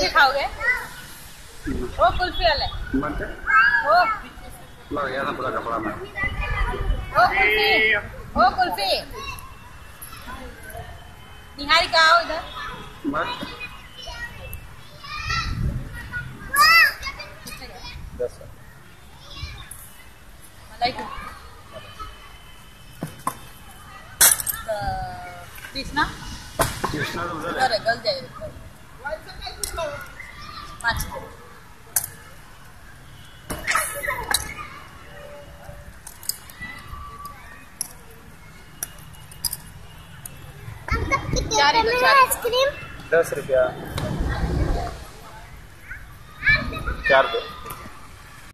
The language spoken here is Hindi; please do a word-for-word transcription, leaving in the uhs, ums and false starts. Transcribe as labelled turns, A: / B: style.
A: कुल्फी खाओगे? वो कुल्फी वाले वो
B: लग गया था पूरा कपड़ा में।
A: वो कुल्फी वो कुल्फी निहारिका आओ इधर।
B: दस
A: मलाई कृष्णा
B: कृष्णा तो उधर
A: उधर है, गल जाएगा पाँच चार
C: आइसक्रीम
B: दस रुपया चार दो।